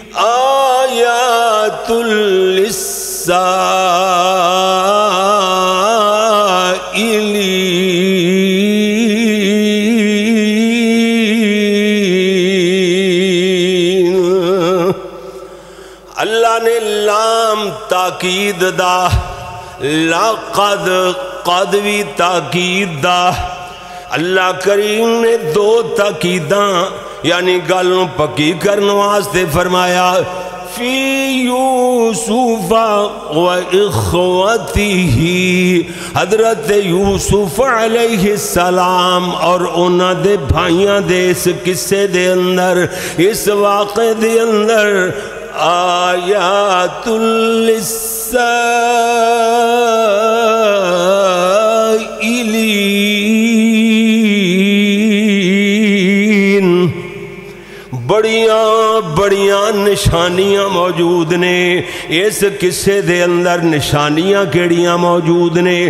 آیات للسائلین۔ اللہ نے لام تاکید دا، لقد قد بھی تاکید دا۔ اللہ کریم نے دو تاکیداں یعنی گلوں پکی کرنے واسطے فرمایا فی یوسف و اخوتہ، حضرت یوسف علیہ السلام اور انہاں دے بھائیاں دے اس قصے دے اندر، اس واقعے دے اندر آیات للسائلین، بڑیاں نشانیاں موجود نے اس قصے دے اندر۔ نشانیاں کیڑیاں موجود نے؟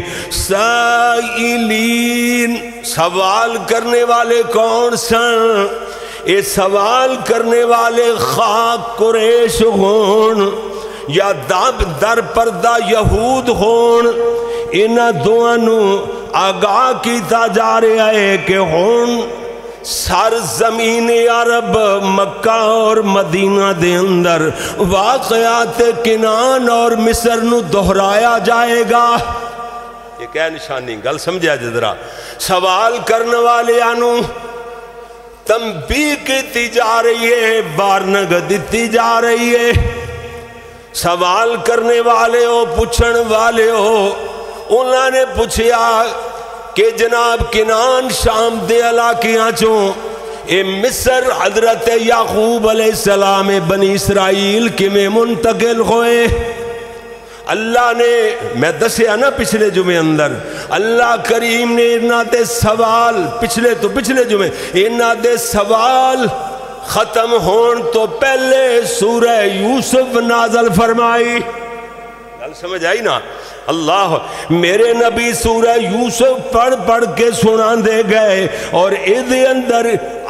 سائلین، سوال کرنے والے کون سن؟ یہ سوال کرنے والے خاک قریش ہون یا در پردہ یہود ہون، انہاں دوانوں آگاہ کیتا جا رہا ہے کہ ہون سرزمین عرب مکہ اور مدینہ دے اندر واقعات کنعان اور مصر نو دہرایا جائے گا۔ یہ کیا نشانی؟ گل سمجھا جدرا؟ سوال کرنے والے آنو تنبیہ کیتی جا رہی ہے، وارنگ دیتی جا رہی ہے۔ سوال کرنے والے ہو، پوچھن والے ہو، انہوں نے پوچھیا کہ جناب کنعان شام دے علاقیاں چوں اے مصر حضرت یعقوب علیہ السلام بنی اسرائیل کے میں منتقل ہوئے؟ اللہ نے، میں دسیا نا پچھلے جمعے اندر، اللہ کریم نے انہاں دے سوال پچھلے جمعے انہاں دے سوال ختم ہون تو پہلے سورہ یوسف نازل فرمائی۔ گل سمجھ آئی نا؟ اللہ میرے نبی سورہ یوسف پڑھ کے سنا دے گئے اور ادھے اندر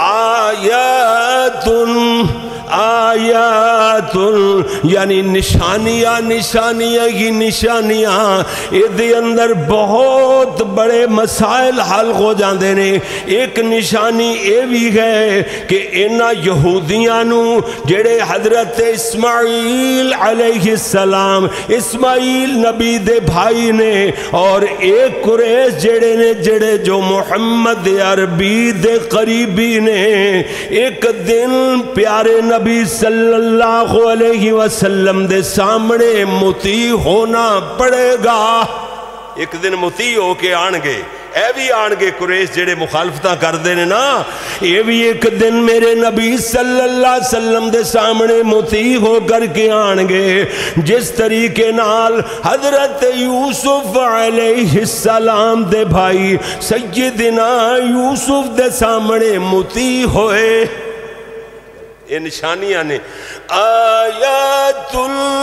آیات یعنی نشانیاں ہی نشانیاں، ادھے اندر بہت بڑے مسائل حل ہو جاندے نے۔ ایک نشانی اے بھی ہے کہ انہاں یہودیاں نو جڑے حضرت اسماعیل علیہ السلام، اسماعیل نبی دے بھائی نے، اور ایک قریش جڑے جو محمد عربی دے قریبی نے، ایک دن پیارے نبی صلی اللہ علیہ وسلم دے سامنے مطیع ہونا پڑے گا۔ ایک دن مطیع ہو کے آن گے، اے بھی آن گے قریش جڑے مخالفتہ کر دینے نا، یہ بھی ایک دن میرے نبی صلی اللہ علیہ وسلم دے سامنے مطیع ہو کر کے آن گے۔ جس طریقے نال حضرت یوسف علیہ السلام دے بھائی سیدنا یوسف دے سامنے مطیع ہوئے۔ یہ نشانیاں نے آیات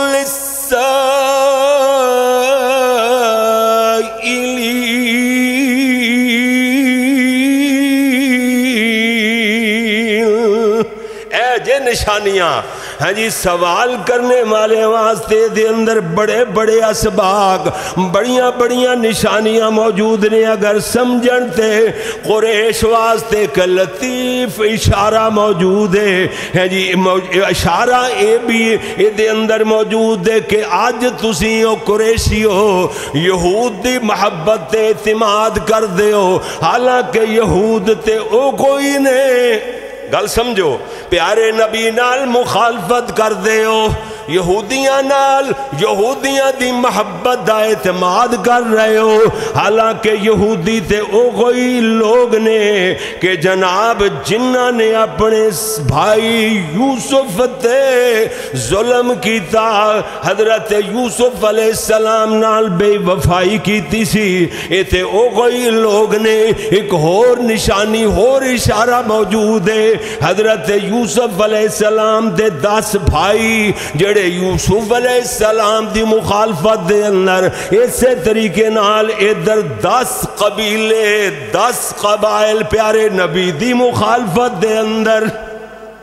للسائلین، اے جے نشانیاں ہاں جی سوال کرنے والے واسطے دے اندر بڑے بڑے اسباق، بڑیاں نشانیاں موجود نے۔ اگر سمجھنتے قریش واسطے ایک لطیف اشارہ موجود ہے جی، اشارہ اے بھی دے اندر موجود ہے کہ آج تسی او قریشی ہو، یہود دی محبت تے اعتماد کر دے ہو، حالانکہ یہود تے او کوئی نے۔ گل سمجھو، پیارے نبی نال مخالفت کر دے ہو، یہودیاں نال یہودیاں دی محبت دا اعتماد کر رہے ہو، حالانکہ یہودی تے او کوئی لوگ نے کہ جناب جنہاں نے اپنے بھائی یوسف تے ظلم کیتا، حضرت یوسف علیہ السلام نال بے وفائی کیتی سی، اے تے او کوئی لوگ نے۔ ایک اور نشانی اور اشارہ موجود ہے، حضرت یوسف علیہ السلام دے 10 بھائی جڑے یوسف علیہ السلام دی مخالفت دے اندر، اسی طریقے نال ادھر 10 قبیلے 10 قبائل پیارے نبی دی مخالفت دے اندر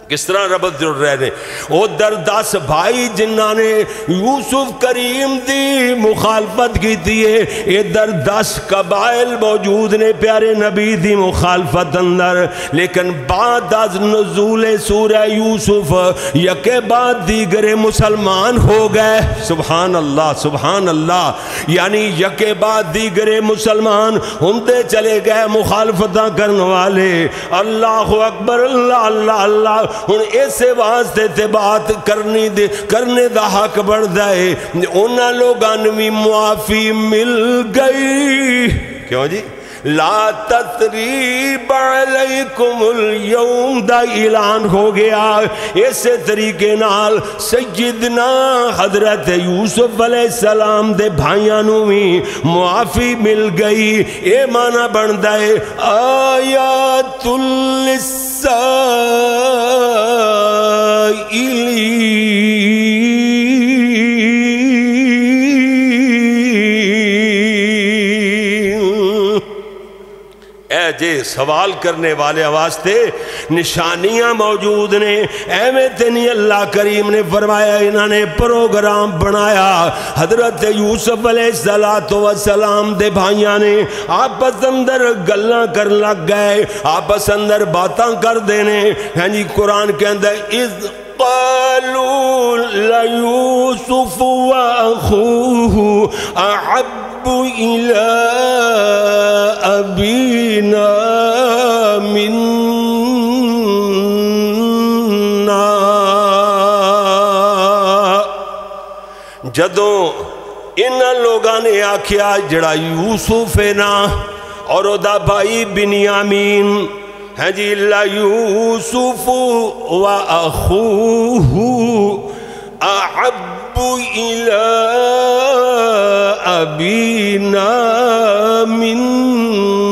کس طرح ربط جڑ رہے ہیں؟ او در 10 بھائی جنہاں نے یوسف کریم دی مخالفت کی تھی ہے، ادھر 10 قبائل موجود نے پیارے نبی دی مخالفت اندر، لیکن بعد از نزول سورہ یوسف یکے بعد دیگر مسلمان ہو گئے۔ سبحان اللہ سبحان اللہ، یعنی یکے بعد دیگر مسلمان ہوندے چلے گئے مخالفتاں کرنے والے۔ اللہ اکبر اللہ اللہ اللہ۔ ہن ایسے واسطے تے بات کرنے دا حق بڑھدا ہے، انہاں لوگاں نوں بھی معافی مل گئی۔ کیوں جی؟ لا تثریب علیکم اليوم دا اعلان ہو گیا۔ اسی طریقے نال سیدنا حضرت یوسف علیہ السلام دے بھائیاں نوں بھی معافی مل گئی۔ اے معنی بندا ہے آیات جے سوال کرنے والے واسطے نشانیاں موجود نے، ایویں تے نہیں اللہ کریم نے فرمایا انہاں نے پروگرام بنایا۔ حضرت یوسف علیہ السلام دے بھائیاں نے آپس اندر گلاں کر لگ گئے، آپس اندر باتاں کر دینے۔ ہاں جی قرآن کے اندر اذ قالوا ليوسف وأخوه أحب إلى أبينا منا، جدوں انہاں لوگاں نے آکھیا جڑا یوسف ہے نا اور او دا بھائی بنیامین ہے جی، لا یوسف و اخوہ احب الی ابینا منا،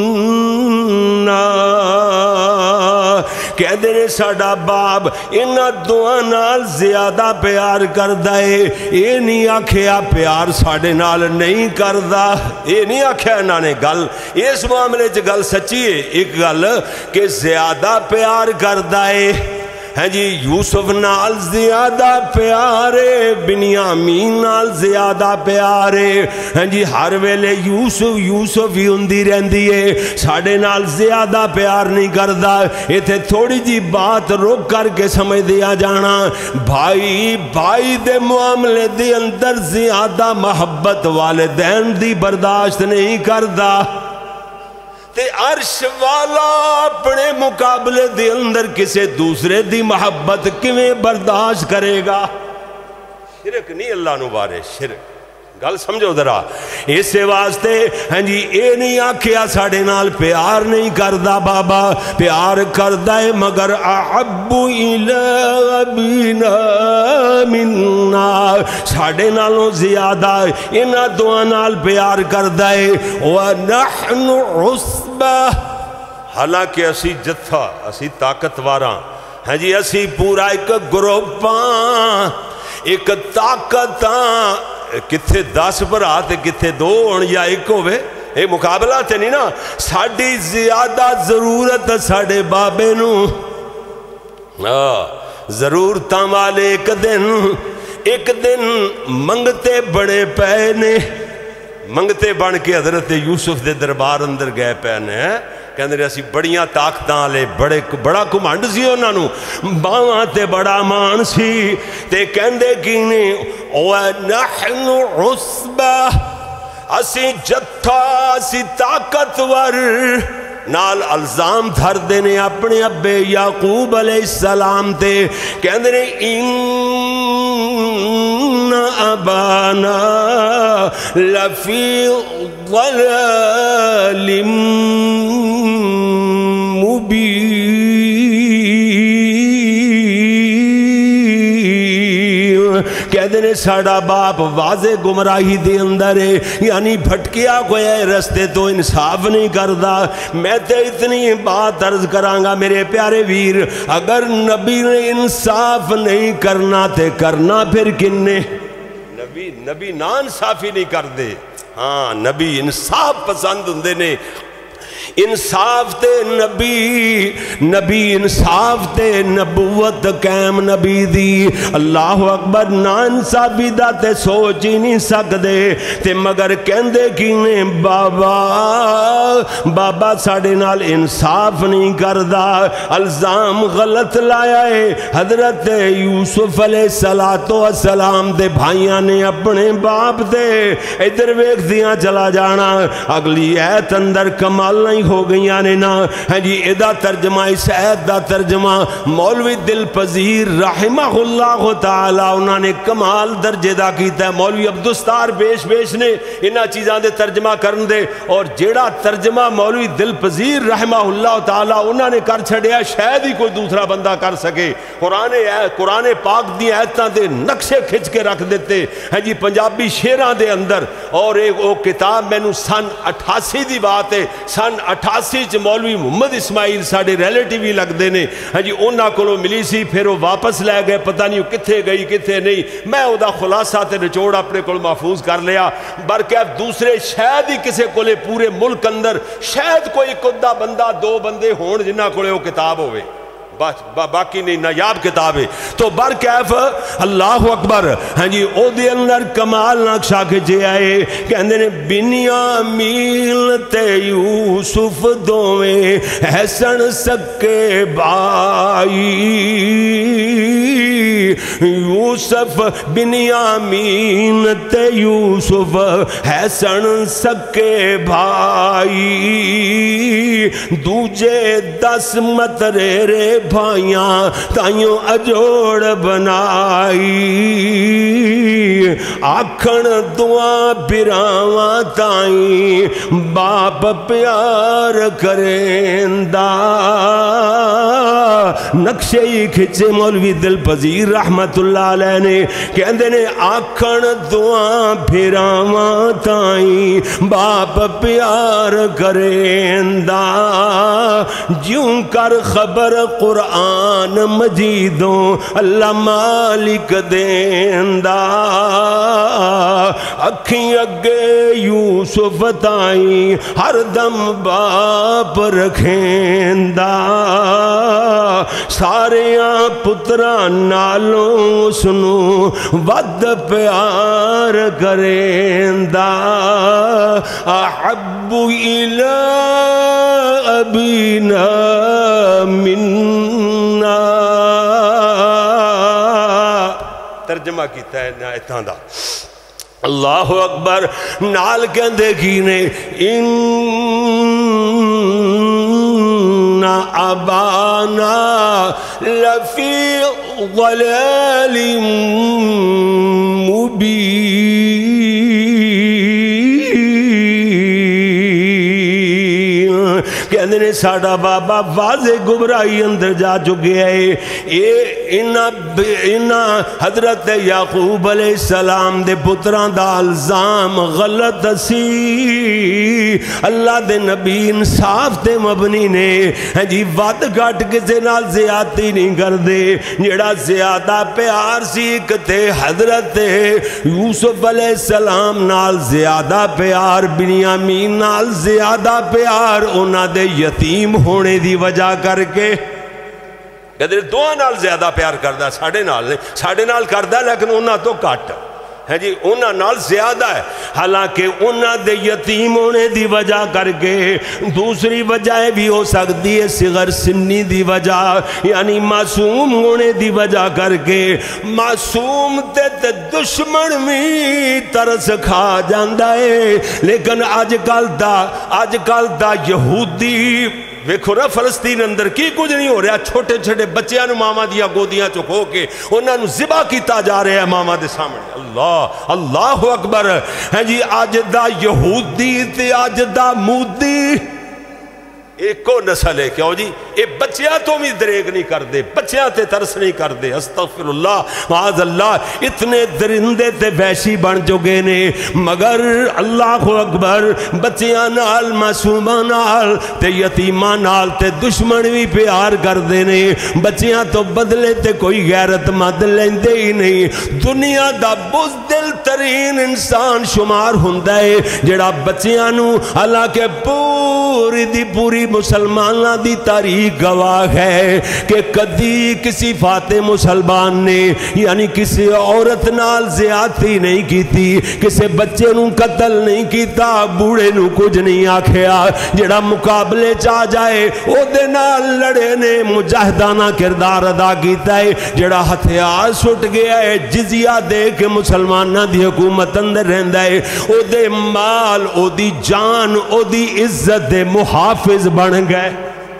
کہہ دینے ساڑا باپ انہاں دعا نال زیادہ پیار کردہ ہے۔ اے نہیں آکھیا پیار ساڑے نال نہیں کردہ، اے نہیں آکھیا انہاں نے گل اس معاملے چ گل سچی ہے، ایک گل کہ زیادہ پیار کردہ ہے ہیں جی یوسف نال زیادہ پیارے، بنیامین نال زیادہ پیارے، ہیں جی ہر ویلے یوسف ہی ہوندی رہندی ہے، ساڑے نال زیادہ پیار نہیں کردا۔ ایتھے تھوڑی جی بات روک کر کے سمجھ دیا جانا، بھائی دے معاملے دے اندر زیادہ محبت والدین دی برداشت نہیں کردا، تے عرش والا اپنے مقابلے دے اندر کسے دوسرے دی محبت کیویں برداشت کرے گا؟ شرک نہیں اللہ نو بارے، شرک گل سمجھو ذرا۔ اسے واسطے ہاں جی اے نہیں آکھیا ساڑے نال پیار نہیں کردہ، بابا پیار کردہ ہے مگر احب الی ابینا منا، ساڑے نالوں زیادہ انہاں دعا نال پیار کردہ ہے۔ وَنَحْنُ عُصْبَةٌ، حالانکہ اسی جتھا اسی طاقتواراں ہاں جی اسی پورا ایک گروپاں ایک طاقتاں، کتھے 10 بھرا تے کتھے 2 ہون یا ایک ہوئے، اے مقابلہ تے نہیں نا، ساڑی زیادہ ضرورت ساڑے بابے نو، ضرورتاں والے ایک دن منگتے بڑے پے نے، منگتے بن کے حضرت یوسف دے دربار اندر گئے پے نے، کہندے رہے اسی بڑیاں طاقتاں لے بڑا کمانڈ سی انہاں نوں، باواں تے بڑا مان سی، تے کہندے کینے وَنَحْنُ عُصْبَةٌ، اسی جتھا اسی طاقتور، نال الزام دھر دینے اپنے ابے یعقوب علیہ السلام تے، کہندے نے ان ابانا لفی ضلال مبین، کہتے ہیں ساڑا باپ واضح گمراہی دے اندر ہے، یعنی بھٹکیا کوئی رستے تو انصاف نہیں کردا۔ میں تے اتنی بات عرض کرانگا میرے پیارے ویر، اگر نبی نے انصاف نہیں کرنا تے کرنا پھر کنے؟ نبی نا انصافی نہیں کر دے، ہاں نبی انصاف پسند ہوندے نے۔ انصاف تے نبی، نبی انصاف تے نبوت قائم نبی دی، اللہ اکبر، نا انصافی دا تے سوچ ہی نہیں سکدے، تے مگر کہندے کینے بابا بابا ساڑے نال انصاف نہیں کردا، الزام غلط لایا ہے۔ حضرت یوسف علیہ السلام دے بھائیاں نے اپنے باپ دے ادھر ویکھ دیاں چلا جانا، اگلی ایت اندر کمال نہیں ہو گئیاں نے نا، ہے جی ادا ترجمہ اس ایت دا ترجمہ مولوی دل پذیر رحمہ اللہ تعالی انہوں نے کمال درجے دا کیتا ہے۔ مولوی عبدالستار بیش نے انہاں چیزاں دے ترجمہ کرن دے، اور جیڑا ترجمہ مولوی دل پذیر رحمہ اللہ تعالی انہوں نے کر چھڑیا شاید ہی کوئی دوسرا بندہ کر سکے۔ قرآن پاک دی ایتاں دے نقشے کھچ کے رکھ دیتے ہیں جی پنجابی شیراں دے اندر، اور ایک وہ کتاب میں نے سن 88 دی بات ہے، سن 88 چ مولوی محمد اسماعیل ساڑے ریلیٹیو ہی لگ دے نے، ہاں جی انہاں کولوں ملی سی، پھر وہ واپس لے گئے، پتہ نہیں کتھے گئی کتھے نہیں، میں او دا خلاصہ تے نچوڑ اپنے کول محفوظ کر لیا، برکیف دوسرے شاید ہی کسے کولے پورے ملک اندر شاید کوئی کدہ بندہ دو بندے ہون جنہاں کولے وہ کتاب ہوئے، باقی نہیں نایاب کتاب ہے۔ تو برکیف اللہ اکبر، ہاں جی او دے اندر کمال نقشہ کھچے آئے، کہندے نے بنیامین تے یوسف دوویں حسن سکے بھائی، یوسف بنیامین تے یوسف حسن سکے بھائی، دوجے 10 مترے بھائیاں تائیوں اجوڑ بنائی، آکھن دعا براواں تائیں باپ پیار کریندا، نقشے ہی کھچے مولوی دل پذیر رحمت اللہ علیہ نے، کہندے نے آکھن دعا براواں تائیں باپ پیار کریندا، جیوں کر خبر قرآن مجیدوں اللہ مالک دیندا، اکھیں اگے یوسف تائیں ہر دم باپ رکھیندا، ساریاں پتران نالوں سنو ود پیار کریندا، احب الی ابینا منا، ترجمہ کیتا ہے آیتاں دا، اللہ اکبر، نال کہندے کینے ابانا لفی ضلال مبین، کہندے نے ساڑا بابا واضح گمراہی اندر جا چکے ہیں، انہاں حضرت یعقوب علیہ السلام دے پتران دا الزام غلط سی، اللہ دے نبی انصاف تے مبنی نے، جی ود گھٹ کسے نال زیادتی نہیں کر دے، جڑا زیادہ پیار سی کتے حضرت یوسف علیہ السلام نال زیادہ پیار، بنیامین نال زیادہ پیار انہاں دے یتیم ہونے دی وجہ کر کے، کہتے دعا نال زیادہ پیار کردہ ساڑھے نال کردہ لیکن انہاں تو کٹ ہے جی، انہاں نال زیادہ ہے، حالانکہ انہاں دے یتیم ہونے دی وجہ کر کے، دوسری وجہ بھی ہو سکتی ہے صغر سنی دی وجہ، یعنی معصوم ہونے دی وجہ کر کے، معصوم تے دشمن بھی ترس کھا جاندہ ہے، لیکن آج کل دا یہودی ویکھو نا فلسطین اندر کی کچھ نہیں ہو رہا، چھوٹے چھوٹے بچیاں نو ماما دیا گودیاں چکو کے انہاں نو ذبح کیتا جا رہا ہے ماما دے سامنے، اللہ اکبر ہے جی، آج دا یہودی تے آج دا مودی ایک کو نسل ہے، کیوں جی اے بچیاں تو بھی دریگ نہیں کر دے، بچیاں تے ترس نہیں کر دے. استغفراللہ معاذ اللہ. اتنے درندے تے وحشی بن چکے نے، مگر اللہ اکبر بچیاں نال، معصوماں نال تے یتیماں نال تے دشمن بھی پیار کر دے نے. بچیاں تو بدلے تے کوئی غیرت مند لیندے ہی نہیں. دنیا دا بزدل ترین انسان شمار ہوندا ہے جڑا بچیاں نو، حالانکہ پوری دی پوری مسلماناں دی تاریخ گواہ ہے کہ کدی کسی فاتح مسلمان نے یعنی کسی عورت نال زیادتی نہیں کیتی، کسی بچے نو قتل نہیں کیتا، بوڑھے نو کچھ نہیں آکھیا. جڑا مقابلے چاہ جائے او دے نال لڑے نے، مجاہدانہ کردار ادا کیتا ہے. جڑا ہتھیار سٹ گیا ہے، جزیہ دے کے مسلمانہ دی حکومت اندر رہندا ہے، او دے مال، او دی جان، او دی عزت دے محافظ بن گئے.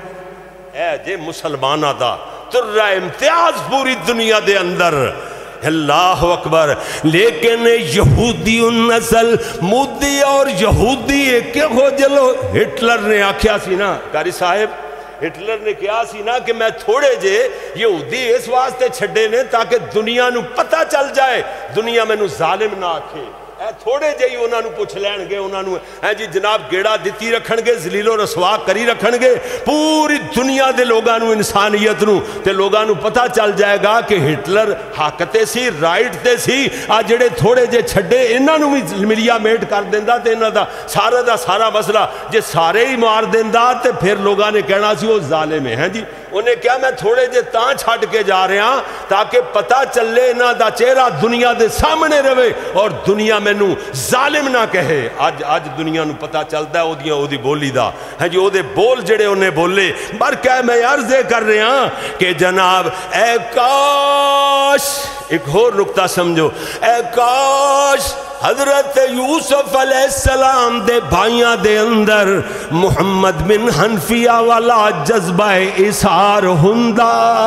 اے جے مسلمانہ دا ترہ امتیاز پوری دنیا دے اندر. اللہ اکبر. لیکن یہودی النسل مودی اور یہودی ایک ہو جلو. ہٹلر نے آکھیا سی نا قاری صاحب، ہٹلر نے کہا سی نا کہ میں تھوڑے جے یہودی اس واسطے چھڑے نے تاکہ دنیا نو پتہ چل جائے، دنیا میں نو ظالم نہ آکھے. اے تھوڑے جے ہی انہاں نو پوچھ لین گے، انہاں نو اے جی جناب گیڑا دتی رکھن گے، ذلیل و رسوا کری رکھن گے پوری دنیا دے لوگاں نو، انسانیت نو، تے لوگاں نو پتہ چل جائے گا کہ ہٹلر حق تے سی، رائٹ تے سی. آ جڑے تھوڑے جے چھڈے انہاں نو بھی ملیا میٹ کر دیندا تے انہاں دا سارا مسئلہ جے سارے ہی مار دیندا تے پھر لوگاں نے کہنا سی وہ ظالم ہیں. جی انہیں کیا میں تھوڑے جے تاں چھڈ کے جا رہے ہاں تاکہ پتہ چلے انہاں دا چہرہ دنیا دے سامنے رہے اور دنیا میں نو ظالم نہ کہے. آج دنیا نو پتہ چلتا ہے او دی بولی دا ہے جی، او دے بول جڑے انہیں بولے. بر کیا میں عرضے کر رہے ہاں کہ جناب اے کاش، ایک اور نکتہ سمجھو، اے کاش حضرت یوسف علیہ السلام دے بھائیاں دے اندر محمد بن حنفیہ والا جذبہ اثار ہندا.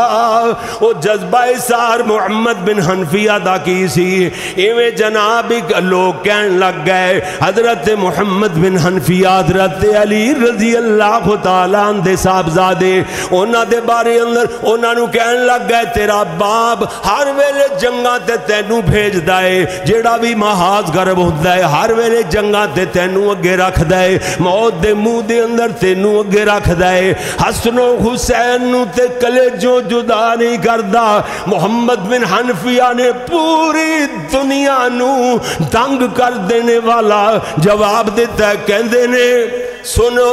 او جذبہ اثار محمد بن حنفیہ دا کی سی. ایویں جناب لوگ کہن لگ گئے حضرت محمد بن حنفیہ حضرت علی رضی اللہ تعالیٰ عنہ دے صاحبزادے، انہاں دے بارے اندر انہاں نو کہن لگ گئے تیرا باپ ہر ویلے جنگاں تے تینوں بھیج دائے، جیڑا بھی محاذ غرب ہوتا ہے ہر ویلے جنگاں تے تینوں اگے رکھ دائے، موت دے منہ دے اندر تینوں اگے رکھ دائے. حسن و حسین نو تے کلیجوں جدا نہیں کردا. محمد بن حنفیہ نے پوری دنیا نو دنگ کر دینے والا جواب دیتا ہے. کہندے نے سنو،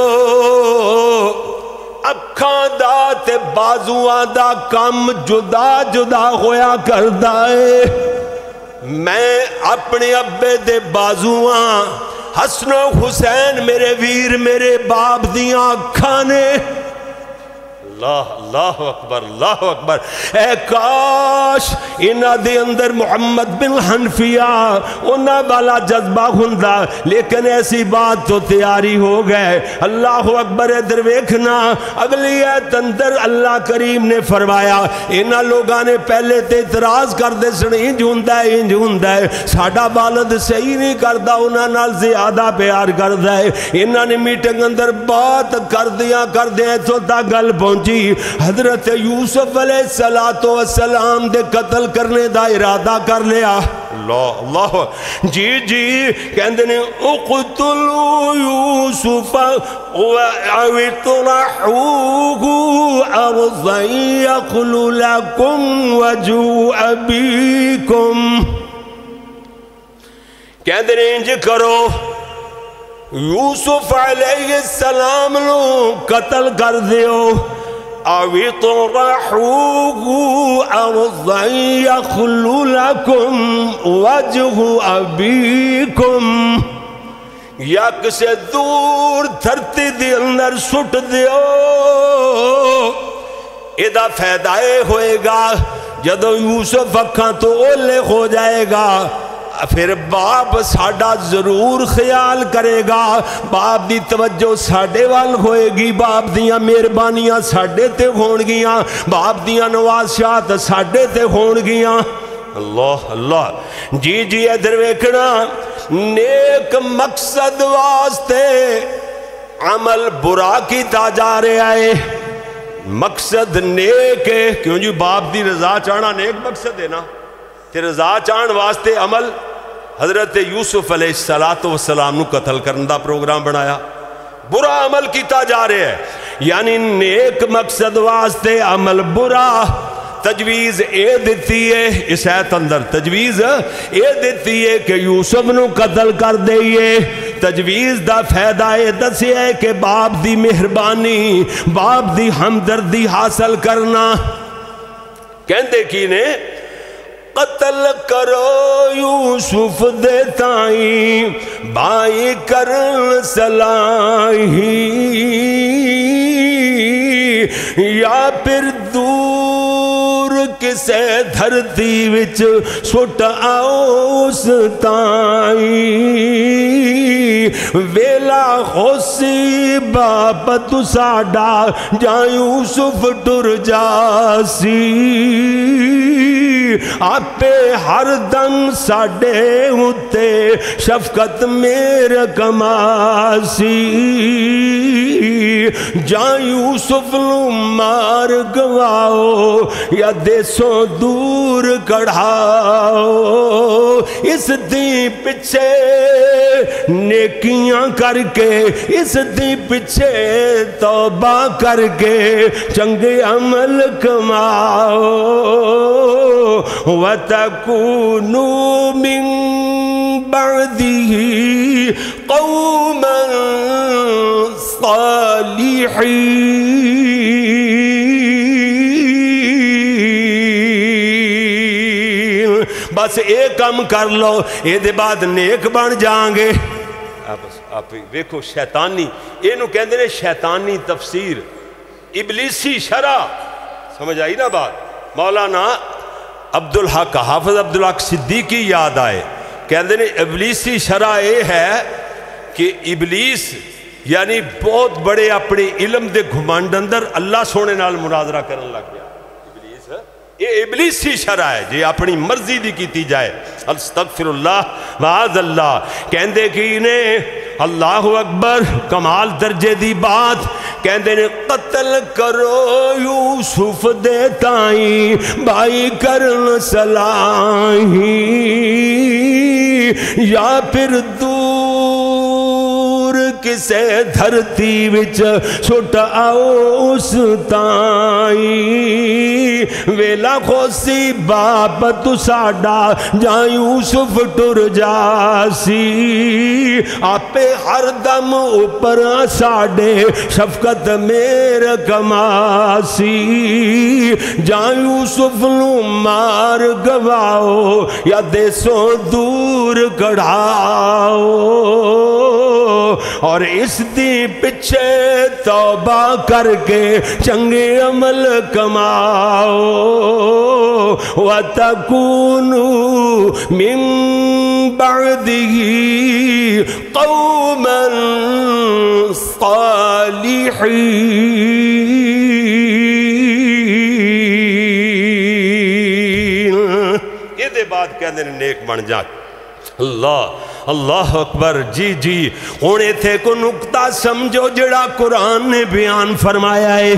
اکھاں دا تے بازوਆਂ دا کم جدا جدا ہویا کردا ہے. میں اپنے ابے دے بازوਆਂ، حسن و حسین میرے ویر میرے باپ دیاں اکھاں نے. اللہ اکبر، اللہ اکبر. اے کاش انہاں دے اندر محمد بن حنفیہ انہاں والا جذبہ ہوندا، لیکن ایسی بات تو تیاری ہو گئے. اللہ اکبر. ادھر ویکھنا اگلی ایت اندر اللہ کریم نے فرمایا انہاں لوگاں نے پہلے تے اعتراض کر دے سن انج ہوندا ہے ساڈا والد صحیح نہیں کردا، انہاں نال زیادہ پیار کردا ہے. انہاں نے میٹنگ اندر بات کر دیا تو تک گل پہنچی حضرت یوسف علیہ السلام دے قتل کرنے دا ارادہ کر لیا. اللہ جی کہندے نے اقتلوا یوسف او اطرحوه ارضا یخل لکم وجه ابیکم. کہندے نے انج کرو، یوسف علیہ السلام نو قتل کر دیو، او اطرحوه ارضا یخل لکم وجه ابیکم، یا کسے دور دھرتی دی اندر سٹ دیو. ایدہ فائدہ ہوئے گا جدو یوسف اکھاں تو اولے ہو جائے گا، پھر باپ ساڈا ضرور خیال کرے گا، باپ دی توجہ ساڈے وال ہوئے گی، باپ دیاں مہربانیاں ساڈے تے ہون گیاں، باپ دیاں نوازشات ساڈے تے ہون گیاں. اللہ جی ادھر ویکھنا، نیک مقصد واسطے عمل برا کیتا جا رہا ہے، مقصد نیک ہے، کیوں جی باپ دی رضا چاہنا نیک مقصد ہے نا، تے رضا چاہن واسطے عمل حضرت یوسف علیہ السلام نو قتل کرنے دا پروگرام بنایا، برا عمل کیتا جا رہے ہے، یعنی نیک مقصد واسطے عمل برا، تجویز اے دیتی ہے، اس آیت اندر تجویز اے دیتی ہے کہ یوسف نو قتل کر دئیے، تجویز دا فائدہ اے دسی ہے کہ باپ دی مہربانی، باپ دی ہمدردی حاصل کرنا، کہندے کی نے قتل کرو یوسف دے تائیں بائی کرن سلاہی، یا پھر دور کسے دھرتی وچ سٹ آؤ اس تائیں، ویلا خوسی باپ تو ساڈا جا یوسف ٹر جاسی، آپے ہر دم ساڑے ہوتے شفقت میرا کماسی، جان یوسف نو مار گواؤ یا دیسوں دور کڑھاؤ، اس دی پچھے نیکیاں کر کے، اس دی پچھے توبہ کر کے چنگے عمل کماؤ، وَتَكُونُوا مِن بَعْدِهِ قَوْمًا صَالِحِينَ، بس ایک کام کر لو، یہ دے بعد نیک بن جائیں گے۔ آپ ویکھو شیطانی، اینو کہندے نے شیطانی تفسیر، ابلیسی شرع، سمجھ آئی نا بات؟ مولانا عبدالحق، حافظ عبدالحق صدیقی یاد آئے، کہندے نے ابلیسی شرع یہ ہے کہ ابلیس یعنی بہت بڑے اپنے علم دے گھمانڈ اندر اللہ سونے نال مناظرہ کرن لگ گیا، ابلیس یہ ابلیسی شرع ہے جی اپنی مرضی دی کیتی جائے، استغفر اللہ معاذ اللہ، کہندے کہ انہیں اللہ اکبر کمال درجے دی بات، کہندے نے قتل کرو یوسف دے تائیں بائی کرن سلاہی، یا پھر دور کسے دھرتی وچ سٹ آؤ اس تائیں، ویلا خوسی باپ تو ساڈا جان یوسف ٹر جاسی، آپے ہر دم اوپر ساڈے شفقت میرا کماسی، جان یوسف نو مار گواؤ یا دیسوں دور کڑھاؤ، اور اس دی پچھے توبہ کر کے چنگے عمل کماؤ، وَتَكُونُوا مِن بَعْدِهِ قَوْمًا صَالِحِينَ، یہ دے بعد کہنے نیک بن جا۔ اللہ اکبر، جی جی ہونے تھے کو نکتہ سمجھو جڑا قرآن نے بیان فرمایا ہے،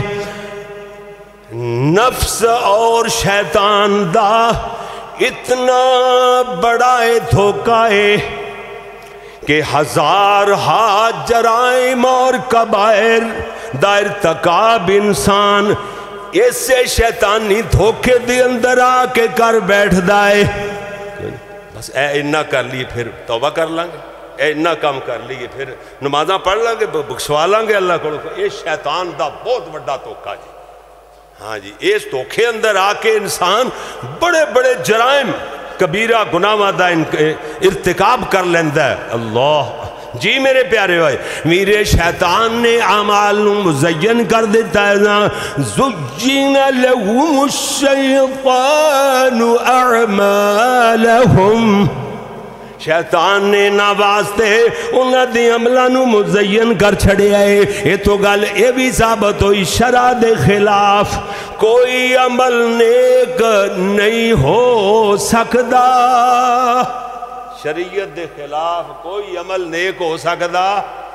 نفس اور شیطان دا اتنا بڑا دھوکہ ہے کہ ہزارہا جرائم اور کبائر دا ارتکاب انسان اس سے شیطانی دھوکے دے اندر آ کے کر بیٹھ دائے، بس اے انہا کر لیے پھر توبہ کر لیں گے، اے انہا کام کر لیے پھر نمازاں پڑھ لیں گے، بخشوا لیں گے اللہ کو، یہ شیطان دا بہت بڑا دھوکہ جی، ہاں جی، اس دھوکے اندر آ کے انسان بڑے بڑے جرائم کبیرہ گناہ دا ارتکاب کر لیندہ ہے۔ اللہ جی میرے پیارے ہوئے، میرے شیطان نے اعمال مزین کر دیتا ہے نا، زُجِّنَ لَهُمُ الشَّيْطَانُ أَعْمَالَهُمْ، شیطان نے نواستے انہاں دی عملہ نو مزین کر چھڑے آئے، یہ تو گل اے بھی ثابت ہوئی شرع دے خلاف کوئی عمل نیک نہیں ہو سکدا، شریعت دے خلاف کوئی عمل نیک ہو سکدا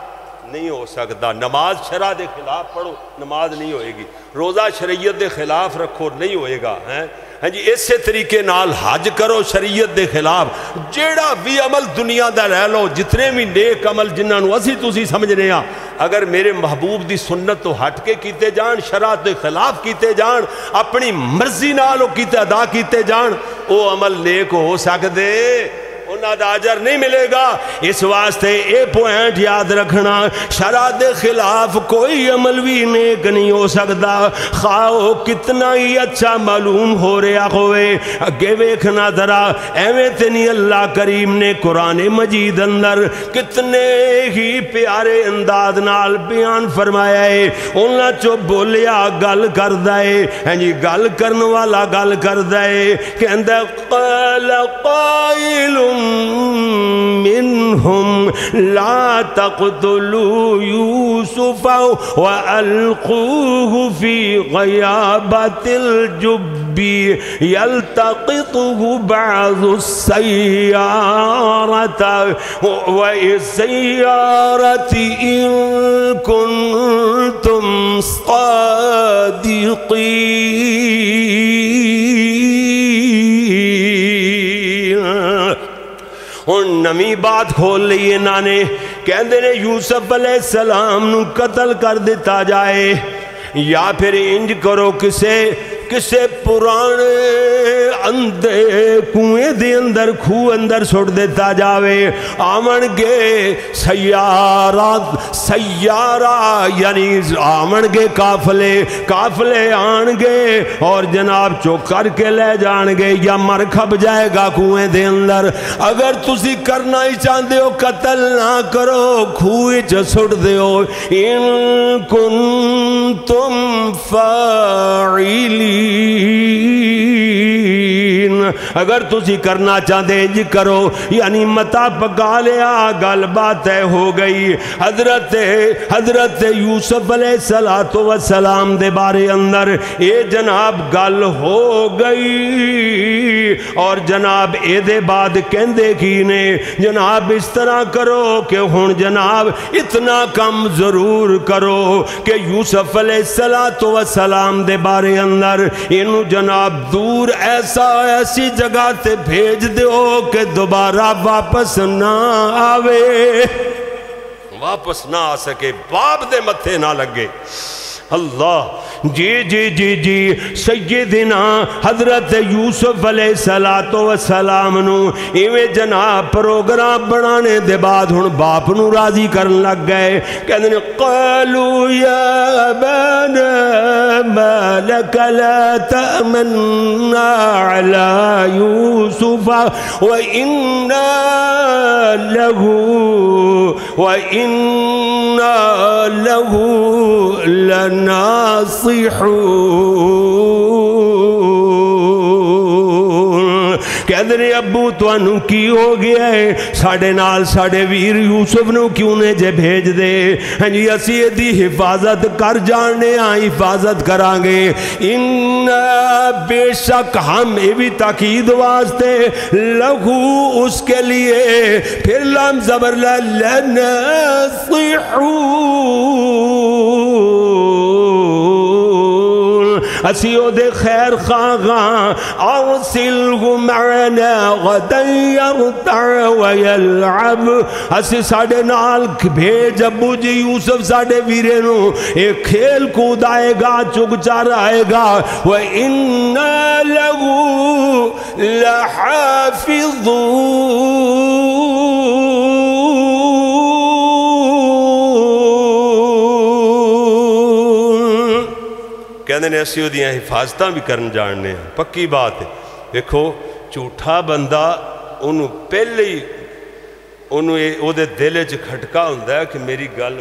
نہیں ہو سکتا. نماز شرع دے خلاف پڑھو نماز نہیں ہوئے گی, روزہ شریعت دے خلاف رکھو نہیں ہوئے گا. ہاں جی اسی طریقے نال حج کرو شریعت دے خلاف. جیڑا بھی عمل دنیا دا رہ لو, جتنے بھی نیک عمل جنہاں نو اسی تسی سمجھنے ہاں, اگر میرے محبوب دی سنت تو ہٹ کے کیتے جان, شرع دے خلاف کیتے جان, اپنی مرضی نال او کیتے ادا کیتے جان, او عمل نیک ہو سکدے, انہاں دا اجر نہیں ملے گا. اس واسطے اے پوائنٹ یاد رکھنا, شرع دے خلاف کوئی عمل بھی نیک نہیں ہو سکتا, خواہ کتنا ہی اچھا معلوم ہو رہا ہوئے. اگے ویکھنا ذرا, ایویں تے نہیں اللہ کریم نے قرآن مجید اندر کتنے ہی پیارے انداز نال بیان فرمایا ہے. انہاں چو بولیا گل کردا ہے, ہاں جی گل کرن والا گل کردا ہے, کہندا قال قائل منهم لا تقتلوا يوسف وألقوه في غيابة الجب يلتقطه بعض السيارة إن كنتم صادقين. ہن نمی بات کھول لیے نانے, کہندے نے یوسف علیہ السلام نو قتل کر دیتا جائے, یا پھر انج کرو کسے پرانے اندے کنویں دے اندر کھو اندر سٹ دیتا جاوے. آمن گے سیارہ یعنی آمن گے قافلے آن گے اور جناب چوک کر کے لے جان گے, یا مر کھب جائے گا کنویں دے اندر. اگر تسی کرنا ہی چاہتے ہو قتل نہ کرو, کھوئے چ سٹ دیو. ان کنتم فاعلین, اگر تسی کرنا چاہتے جی کرو, یعنی متا پکا لیا, گل بات ہے ہو گئی. حضرت یوسف علیہ السلام دے بارے اندر اے جناب گل ہو گئی, اور جناب اے دے بعد کہندے کی نے, جناب اس طرح کرو کہ ہن جناب اتنا کم ضرور کرو کہ یوسف علیہ السلام دے بارے اندر انہوں جناب دور ایسی جگہ تے بھیج دیو کہ دوبارہ واپس نہ آوے, واپس نہ آ سکے, باپ دے متھے نہ لگے. اللہ جی سیدنا حضرت یوسف علیہ السلام نو ایویں جناب پروگرام بنانے دے بعد ہن باپ نو راضی کرن لگ گئے. کہندے نے قالوا یا ابانا ما لك لا تأمنا على يوسف وإنا له لناصحون. کہندے نے ابو تو انہوں کی ہو گیا ہے, ساڑھے نال ساڑھے ویر یوسف نو کیوں نے جے بھیج دے, ہاں جی اسی دی حفاظت کر جانے ہاں, حفاظت کرانگے. بے شک ہم بھی تاکید واسطے لہو اس کے لیے, پھر لام زبر لناصحون, اسی او دے خیر خواہاں. ارسلہ معنا غدا یرتع ویلعب, اسی ساڑھے نال بھیج ابو جی یوسف ساڑھے ویرے نو ایک کھیل کود آئے گا, چگ چار آئے گا. وَإِنَّا لَهُ لَحَافِظُونَ. کہنے نے اسی دیاں حفاظتاں بھی کرن جاننے ہیں, پکی بات ہے. دیکھو جھوٹا بندہ انہوں پہلے ہی انہوں او دے دلے چ کھٹکا ہوندا ہے کہ میری گل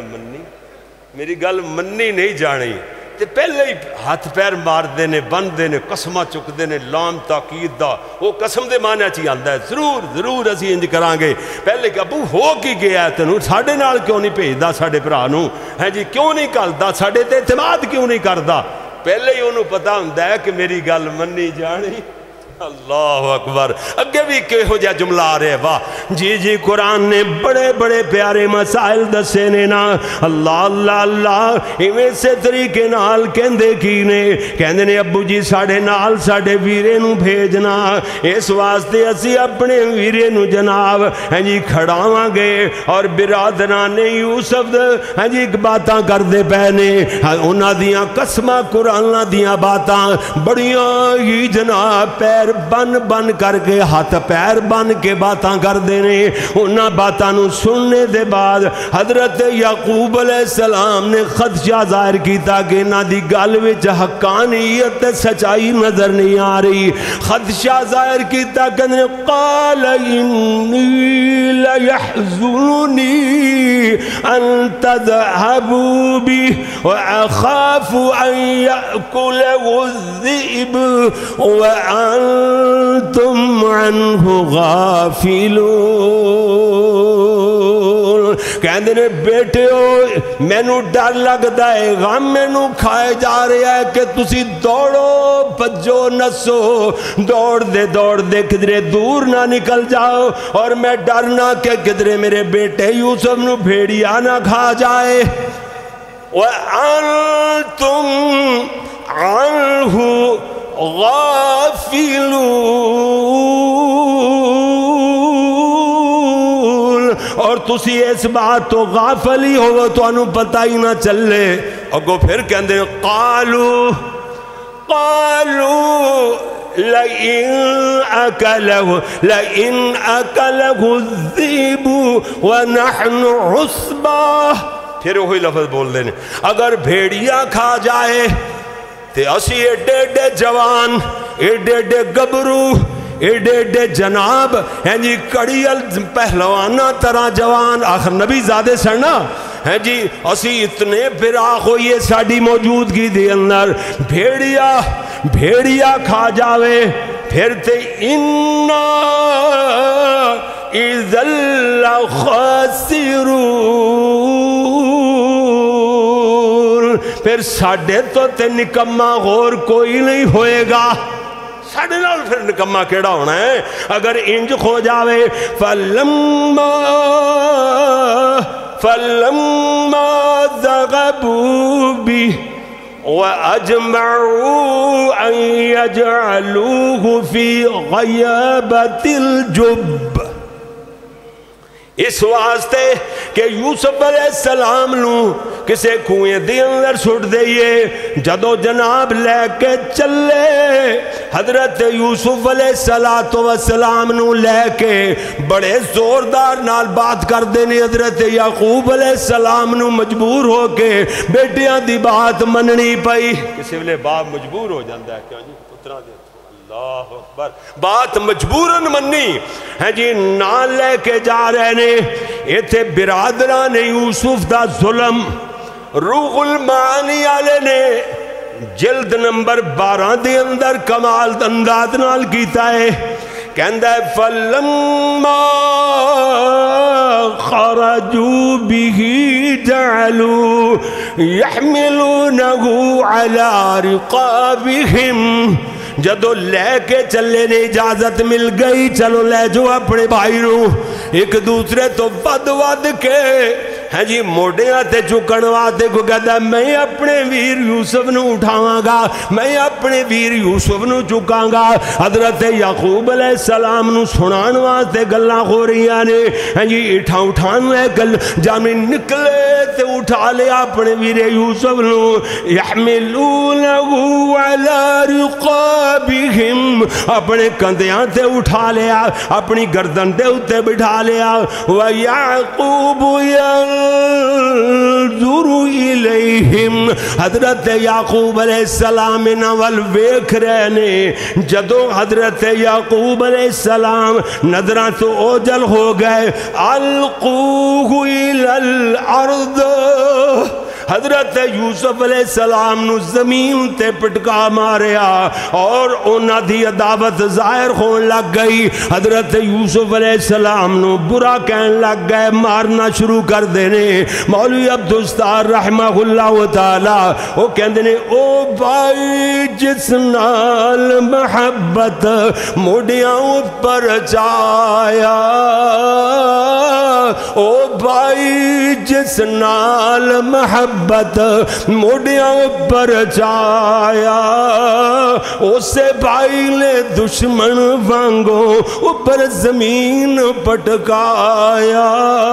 مننی نہیں جانی, تے پہلے ہی ہاتھ پیر مار دینے, بند دینے, قسمہ چک دینے, لام تاکید دا. وہ قسم دے معنی چی آندہ ہے ضرور اسی انج کرانگے. پہلے کہ ابو ہو کی گیا ہے تنوں, ساڑھے نال کیوں نہیں بھیجدا ساڑھے برانوں, ہے جی کیوں نہیں کالدا, ساڑھے تے اعتماد کیوں نہیں کردا. پہلے ہی انہوں پتا ہوندہ ہے کہ میری گل مننی جانی اللہ اکبر. اگے بھی کہو جا جملہ آ رہے واہ جی جی قرآن نے بڑے بڑے پیارے مسائل دسے نے نا. اللہ اللہ اللہ ایویں سے طریقے نال کہندے کی نے کہندے نے ابو جی ساڑھے نال ساڑھے ویرے نو بھیجنا اس واسطے اسی اپنے ویرے نو جناب ہیں جی کھڑاواں گے اور برادران یوسف ہیں جی باتاں کر دے پہنے انہاں دیاں قسمہ قرآن دیاں باتاں بڑیاں ہی جناب پیر بن بن کر کے ہاتھ پیر بن کے باتاں کر دینے. انہاں باتاں نو سننے دے بعد حضرت یعقوب علیہ السلام نے خدشہ ظاہر کیتا کہ انہاں دی گل وچ حقانیت سچائی نظر نہیں آ رہی. خدشہ ظاہر کیتا کہ قال انی لیحزننی ان تذهبوا بی واخاف ان یأکلہ الذئب وانتم عنہ غافلون. کہندے نے بیٹے ہو میں نو ڈر لگدا ہے غم میں نو کھائے جا رہا ہے کہ تسی دوڑو بھجو نسو دوڑ دے کدرے دور نہ نکل جاؤ اور میں ڈرنا کہ کدرے میرے بیٹے یوسف نو بھیڑیا نہ کھا جائے. وَأَنْتُمْ عَنْهُ غافلون. اور تسی اس بات تو غافل ہی ہو تو انہوں پتہ ہی نہ چلے. اگو پھر کہندے قالوا لئن أكله الذئب ونحن عصبة. پھر وہی لفظ بول دینے اگر بھیڑیا کھا جائے تے اسی ایڈے ایڈے جوان ایڈے ایڈے گبرو ایڈے ایڈے جناب ہیں جی کڑیل پہلوانا طرح جوان آخر نبی زیادہ سڑنا ہیں جی اسی اتنے فراق ہوئیے ساڑی موجودگی دے اندر بھیڑیا کھا جاوے پھر تے اِنَّا اِذَا لَخَاسِرُونَ. پھر ساڑھے تو تے نکمہ غور کوئی نہیں ہوئے گا. ساڑھے نال پھر نکمہ کیڑا ہونا ہے اگر انج کھو جاوے. فَلَمَّا ذَغَبُوا بِهِ وَأَجْمَعُوا أَن يَجْعَلُوهُ فِي غَيَابَةِ الْجُبِّ. اس واسطے کہ یوسف علیہ السلام نو کسے کنویں دے اندر سٹ دئیے جدو جناب لے کے چلے حضرت یوسف علیہ السلام نو لے کے بڑے زوردار نال بات کر دینے حضرت یعقوب علیہ السلام نو مجبور ہو کے بیٹیاں دی بات مننی پئی. کسی ویلے باپ مجبور ہو جاندہ ہے کیوں جی اتنا دے اللہ اکبر بات مجبوراً مننی ہے جی نہ لے کے جا رہے نے. یہ تھے برادران یوسف دا ظلم روح المعانی آلے نے جلد نمبر 12 دے اندر کمال انداز نال کیتا ہے. کہندہ ہے فَلَمَّا خَرَجُوا بِهِ جَعَلُوا يَحْمِلُونَهُ عَلَى رِقَابِهِمْ. جدو لے کے چلے نے اجازت مل گئی چلو لے جو اپنے بھائی نو ایک دوسرے تو ود کے ہے جی موڑیاں تے چکڑواتے کو کہتا ہے میں اپنے ویر یوسف نو اٹھاواں گا میں اپنے ویر یوسف نو چکاں گا. حضرت یعقوب علیہ السلام نو سنان واسطے گلاں ہو رہی نے ہے جی اٹھان گل جامی نکلے تے اٹھا لے اپنے ویر یوسف نو یحملونہو علی رقابہم اپنے کندیاں تے اٹھا لیا اپنی گردن تے اتے بٹھا لیا. وَيَعْقُوبُ يَنظُرُ إِلَيْهِمْ حضرت یعقوب علیہ السلام نوال ویکھ رہے نے جدو حضرت یعقوب علیہ السلام نظران تو اوجل ہو گئے. القوہ الی الارض حضرت یوسف علیہ السلام نو زمین تے پٹکا ماریا اور انہاں دی عداوت ظاہر ہون لگ گئی. حضرت یوسف علیہ السلام نو برا کہن لگ گئے, مارنا شروع کر دینے. مولوی عبدالستار رحمہ اللہ تعالی وہ کہندے نے او بھائی جس نال محبت موڈیاں اوپر چایا, او بھائی جس نال محبت موڈیاں اوپر چایا, اسے بھائی نے دشمن وانگو اوپر زمین پٹکایا.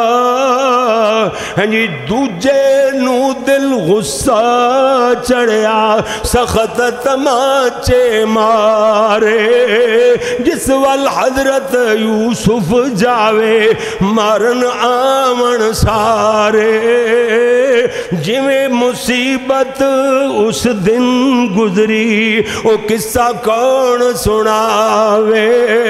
ہنجی دوجے نو دل غصہ چڑھیا, سخت تماچے مارے, جس وال حضرت یوسف جاوے مارن آمن سارے. جویں مصیبت اس دن گزری او قصہ کون سناوے,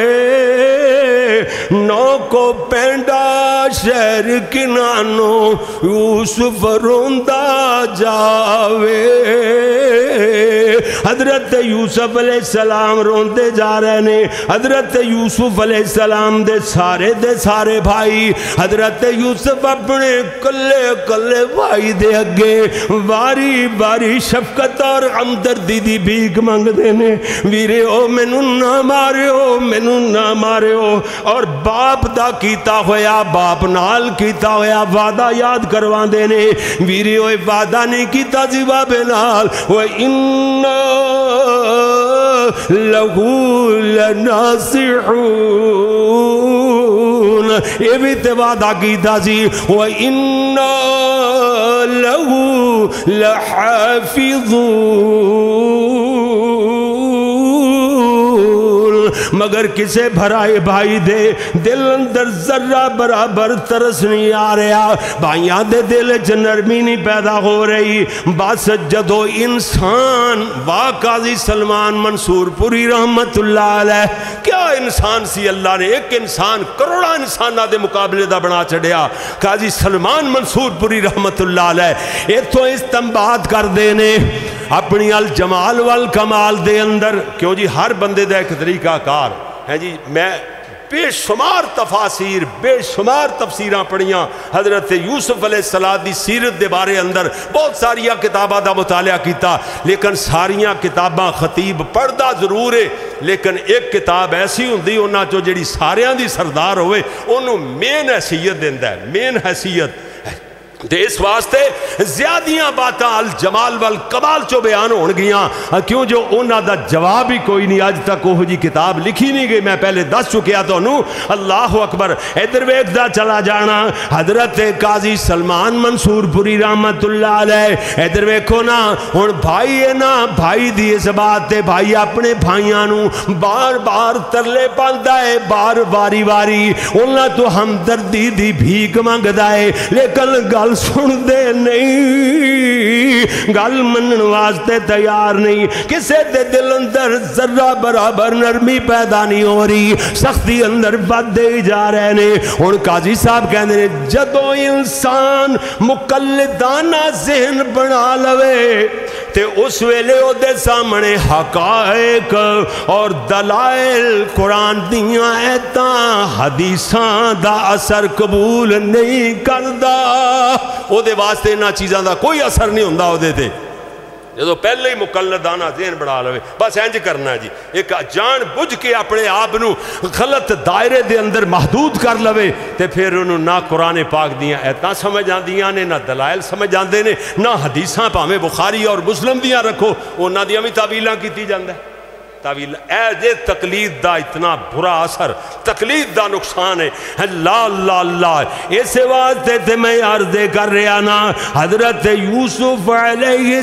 نو کو پینڈا شہر کنانو یوسف روندہ جاوے. حضرت یوسف علیہ السلام روندے جا رہے نے. حضرت یوسف علیہ السلام دے سارے بھائی حضرت یوسف اپنے کلے کلے بھائی دے اگے واری واری شفقت اور ہمدردی دی بھیک منگ دینے, ویرے او مینو نہ ماریو, مینو نہ ماریو. اور باپ دا کیتا ہویا, باپ نال کیتا ہویا وعدہ یاد کروان دینے, ویرے او وعدہ نہیں کیتا سی بابے نال, وَإِنَّا لَهُ لَنَاصِحُونَ, یہ بھی تے وعدہ کیتا سی, وَإِنَّا لَهُ لَحَافِظُونَ. مگر کسے بھرائے بھائی دے دل اندر ذرہ برابر ترس نہیں آ رہا, بھائیاں دے دل چ نرمی نہیں پیدا ہو رہی. بس جدو انسان قاضی سلمان منصور پوری رحمت اللہ علیہ, کیا انسان سی, اللہ نے ایک انسان کروڑا انسانہ دے مقابلے دا بنا چڑھیا. قاضی سلمان منصور پوری رحمت اللہ علیہ ایتھوں استنباط کر دینے اپنی الجمال والکمال دے اندر. کیوں جی ہر بندے دا ایک طریقہ کار ہے جی. میں بے شمار تفاسیر بے شمار تفسیراں پڑھیاں حضرت یوسف علیہ السلام دی سیرت دے بارے اندر, بہت ساریاں کتاباں دا مطالعہ کیتا, لیکن ساریاں کتاباں خطیب پڑھدا ضرور ہے, لیکن ایک کتاب ایسی ہوندی انہاں چو جڑی ساریاں دی سردار ہوئے انہوں مین حیثیت دیندا ہے, مین حیثیت. تے اس واسطے زیادیاں باتاں الجمال والکمال چو بیان ہون گیاں, کیوں جو انہاں دا جواب ہی کوئی نہیں آج تک وہ جی کتاب لکھی نہیں گئی. میں پہلے دس چکیا تو انہوں اللہ اکبر. ادھر ویکھ دا چلا جانا حضرت قاضی سلمان منصور پوری رحمت اللہ علیہ, ادھر ویکھو نا ہن بھائی ہے نا, بھائی دی اس بات تے بھائی اپنے بھائیاں نو بار بار ترلے پاندا ہے, بار واری واری انہاں تو ہمدردی دی بھیک منگدا ہے, لیکن گل سن دے نہیں, گل منن واسطے تیار نہیں. کسے دے دل اندر ذرہ برابر نرمی پیدا نہیں ہو رہی, سختی اندر بدے جا رہے نے. ہن قاضی صاحب کہندے نے جدوں انسان مقلدانہ ذہن بنا لوے تے اس ویلے او دے سامنے حقائق اور دلائل قرآن دیاں ایتاں حدیثاں دا اثر قبول نہیں کردا. او دے واسطے انہاں چیزاں دا کوئی اثر نہیں ہوندا او دے تے. جدو پہلے ہی مقلدانہ ذہن بڑھا لوے بس انج کرنا ہے جی, ایک جان بجھ کے اپنے آپ نو غلط دائرے دے اندر محدود کر لوے تے پھر انہوں نہ قرآن پاک دیاں ایتاں سمجھ آندیاں نے, نہ دلائل سمجھ آندے نے, نہ حدیثاں پاہمیں بخاری اور مسلم دیاں رکھو انہاں دیاں بھی تعویلاں کیتی جاندہ ہے. تعویل اے تقلید دا اتنا برا اثر, تقلید دا نقصان ہے. اللہ اللہ اللہ اس واسطے تے میں عرض کر رہا نا, حضرت یوسف علیہ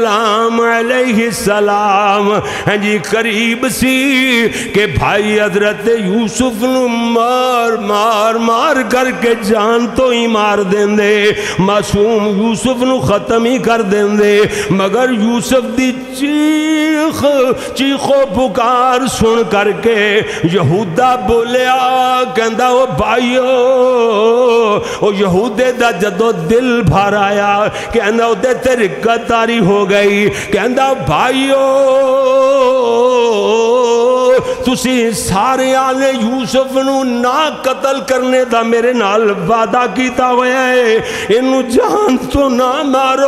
السلام ہیں جی قریب سی کہ بھائی حضرت یوسف نو مار مار مار کر کے جان تو ہی مار دیں دے, معصوم یوسف نو ختم ہی کر دیں دے, مگر یوسف دی چیخو پکار سن کر کے یہودا بولیا کہندا او بھائیو او یہودے دا جدو دل بھر آیا کہندا او دے تے رکت آری ہو گئی کہندا بھائیو تسی سارے آنے یوسف نو نہ قتل کرنے دا میرے نال وعدہ کیتا ہویا ہے انو جان تو نہ مارو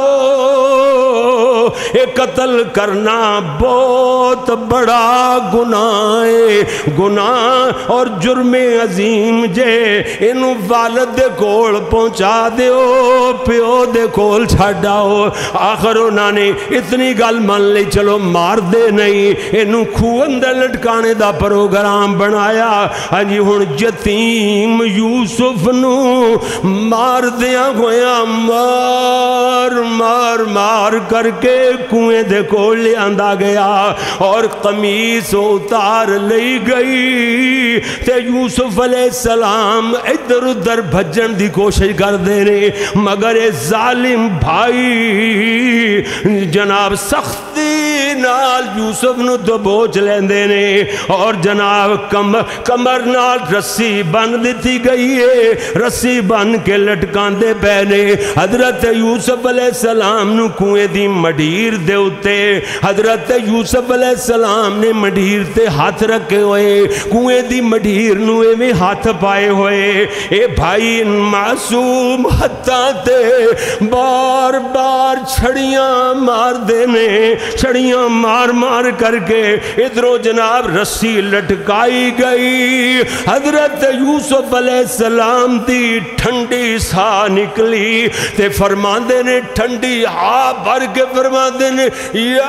اے قتل کرنا بہت بڑا گناہ ہے گناہ اور جرم عظیم جے انو والد دے کول پہنچا دیو پیو دے کول چھڑاؤ آخر انہوں نے اتنی گل من لی چلو مار دے نہیں انو کھو اندر لٹکانے دا پروگرام بنایا ہاں جی ہن یتیم یوسف نو مار دیا ہویا مار مار مار کر کے کنویں دے کول لے آندا گیا اور قمیص اتار لئی گئی تے یوسف علیہ السلام ادھر ادھر بھجن دی کوشش کر دے رہے مگر اے ظالم بھائی جناب سختی نال یوسف نو دبوچ لیندے نے اور جناب کمر نال رسی بن دیتی گئی ہے رسی بن کے لٹکان دے پہنے حضرت یوسف علیہ السلام نو کنویں دی مڈیر دے اتے حضرت یوسف علیہ السلام نے مڈیر تے ہاتھ رکھے ہوئے کنویں دی مڈیر نو میں ہاتھ پائے ہوئے اے بھائی معصوم ہتھاں تے بار بار چھڑیاں مار دینے چھڑیاں مار مار کر کے ادھروں جناب رسی لٹکائی گئی حضرت یوسف علیہ السلام دی ٹھنڈی سا نکلی تے فرماندے نے ٹھنڈی ہاں بھر کے فرماندے نے یا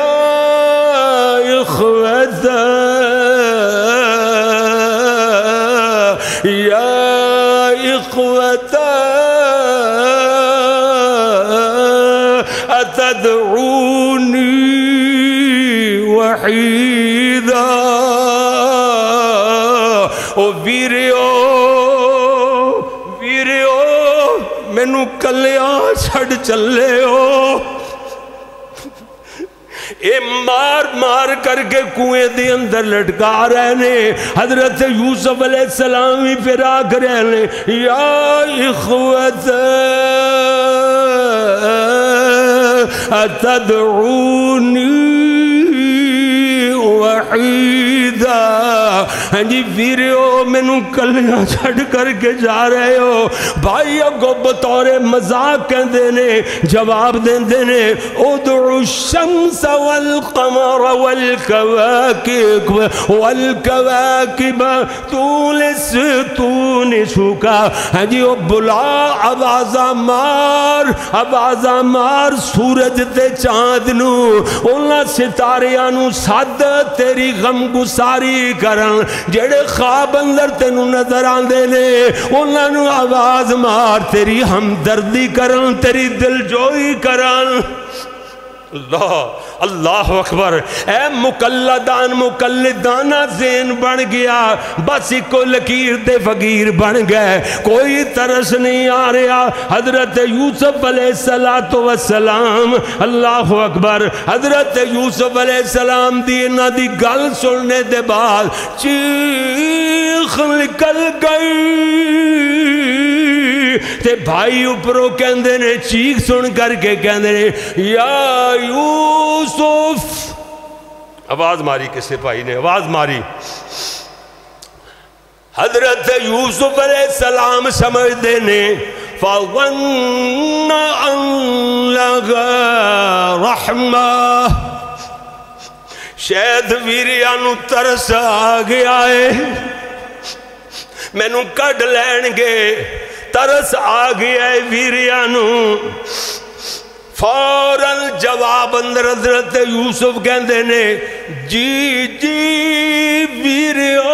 اخوت یا اخوت اتدعونی وحیدہ او ویریو مینو کلیا چھڑ چلے ہو اے مار مار کر کے کنویں دے اندر لٹکا رہنے حضرت یوسف علیہ السلام ہی پھر آکھ رہنے یا اخوت اتدعونی وحیدہ ہاں جی ویریو مینو کلیاں چھڑ کر کے جا رہے ہو بھائی اگو بطور مذاق کہندے نے جواب دیندے نے ادعو الشمس والقمر والکواکب والکواکب تونسکا ہاں جی او بلا آوازہ مار سورج تے چاند نو اونا ستاریاں نو ساد تیری غم گساری کرن جڑے خواب اندر تینو نظر آندے نے انہاں نو آواز مار تیری ہمدردی کرن تیری دل جوئی کرن اللہ اکبر اے مقلدانہ ذہن بن گیا بس کو لکیر دے فقیر بن گئے کوئی ترس نہیں آ رہا حضرت یوسف علیہ السلام اللہ اکبر حضرت یوسف علیہ السلام دی انہاں دی گل سننے دے بعد چیخ نکل گئی تے بھائی اوپروں کہندے نے چیخ سن کر کے کہندے نے یا یوسف آواز ماری کسے بھائی نے آواز ماری حضرت یوسف علیہ السلام سمجھ دینے فَظَنَّ أَن لَغَا رَحْمَةً شاید ویریانو ترس آ گیا ہے میں نو کڈ لین گے ترس آ گیا ہے ویریانو فوراً جواب اندر حضرت یوسف کہندے نے جی جی ویریو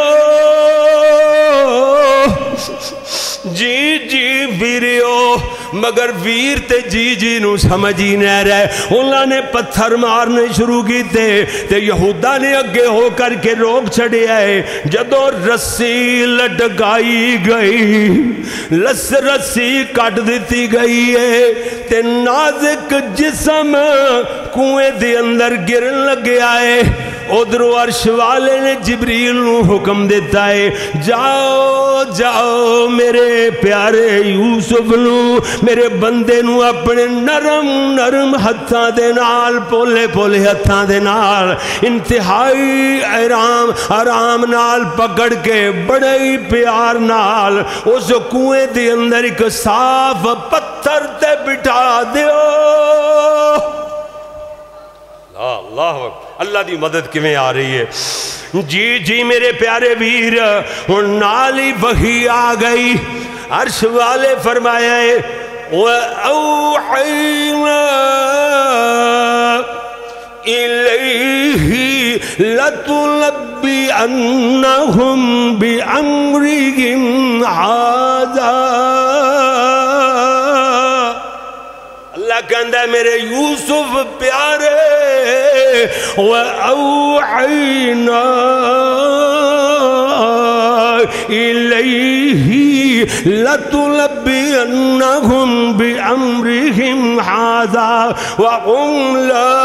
جی جی ویریو مگر ویر تے جی جی نو سمجھی نہیں رہے انہوں نے پتھر مارنے شروع کی تے یہودا نے اگے ہو کر کے روک چھڑے آئے جدو رسی لٹکائی گئی رسی کٹ دیتی گئی ہے تے نازک جسم کنویں دے اندر گرن لگے آئے ادھروں عرش والے نے جبریل نو حکم دیتا ہے جاؤ جاؤ میرے پیارے یوسف نو میرے بندے نو اپنے نرم نرم ہتھاں دے نال پولے پولے ہتھاں دے نال انتہائی آرام نال پکڑ کے بڑے ہی پیار نال اس کنویں دے اندر ایک صاف پتھر تے بٹھا دیو۔ اللہ اللہ دی مدد کیویں آ رہی ہے جی جی میرے پیارے ویر ہن نال ہی وحی آ گئی عرش والے فرمایا ہے وَأَوْحَيْنَا إِلَيْهِ لَتُنَبِّئَنَّهُمْ بِأَمْرِهِمْ هَذَا۔ اللہ کہندہ ہے میرے یوسف پیارے وَأَوْحَيْنَا إِلَيْهِ لَتُنَبِّئَنَّهُمْ بِأَمْرِهِمْ هَذَا وَهُمْ لَا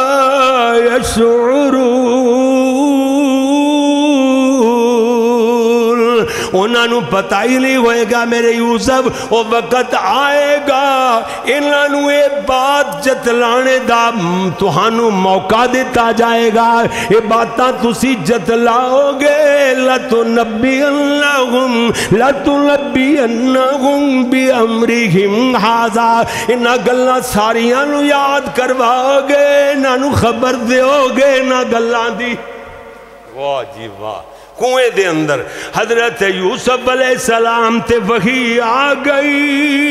يَشْعُرُونَ۔ انہوں پتہ ہی نہیں ہوئے گا میرے یوسف وہ وقت آئے گا انہوں اے بات جتلانے دا تہانوں موقع دیتا جائے گا یہ باتاں تسی جتلاؤ گے لَتُنَبِّئَنَّهُمْ بِأَمْرِهِمْ هَذَا انہاں گلاں ساریاں نو یاد کرواؤ گے انہوں خبر دیو گے انہاں گلاں دی۔ واہ جی واہ کنویں دے اندر حضرت یوسف علیہ السلام تے وحی آ گئی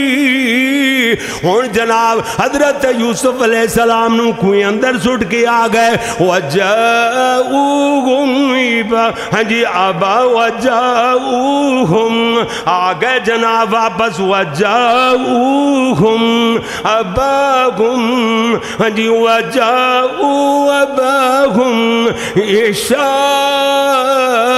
ہون جناب حضرت یوسف علیہ السلام نو کنویں اندر سٹ کے آ گئے وَجَاؤُهُمْ ہاں جی آبا وَجَاؤُهُمْ آ گئے جناب واپس وَجَاؤُهُمْ أَبَاهُمْ ہاں جی وَجَاؤُوا أَبَاهُمْ عِشَاءً